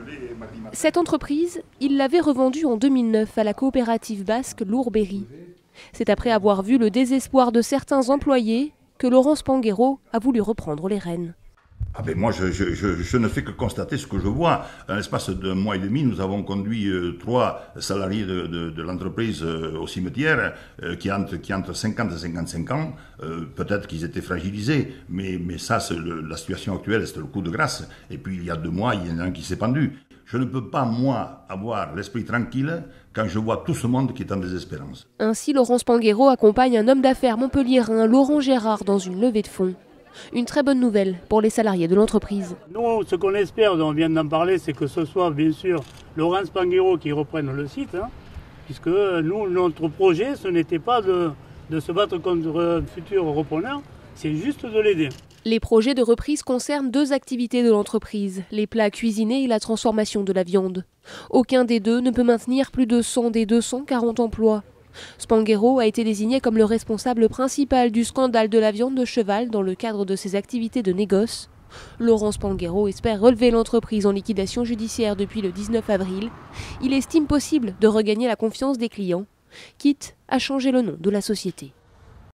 Cette entreprise, il l'avait revendue en 2009 à la coopérative basque Lourberry. C'est après avoir vu le désespoir de certains employés que Laurent Spanghero a voulu reprendre les rênes. Ah ben moi, je ne fais que constater ce que je vois. En l'espace d'un mois et demi, nous avons conduit 3 salariés de l'entreprise au cimetière qui entre 50 et 55 ans. Peut-être qu'ils étaient fragilisés, mais ça, la situation actuelle, c'est le coup de grâce. Et puis il y a 2 mois, il y en a un qui s'est pendu. Je ne peux pas, moi, avoir l'esprit tranquille quand je vois tout ce monde qui est en désespérance. Ainsi, Laurent Spanghero accompagne un homme d'affaires montpelliérain, Laurent Gérard, dans une levée de fonds. Une très bonne nouvelle pour les salariés de l'entreprise. Nous, ce qu'on espère, on vient d'en parler, c'est que ce soit bien sûr Laurent Spanghero qui reprenne le site, puisque nous, notre projet, ce n'était pas de se battre contre un futur repreneur, c'est juste de l'aider. Les projets de reprise concernent 2 activités de l'entreprise, les plats cuisinés et la transformation de la viande. Aucun des 2 ne peut maintenir plus de 100 des 240 emplois. Spanghero a été désigné comme le responsable principal du scandale de la viande de cheval dans le cadre de ses activités de négoce. Laurent Spanghero espère relever l'entreprise en liquidation judiciaire depuis le 19 avril. Il estime possible de regagner la confiance des clients, quitte à changer le nom de la société.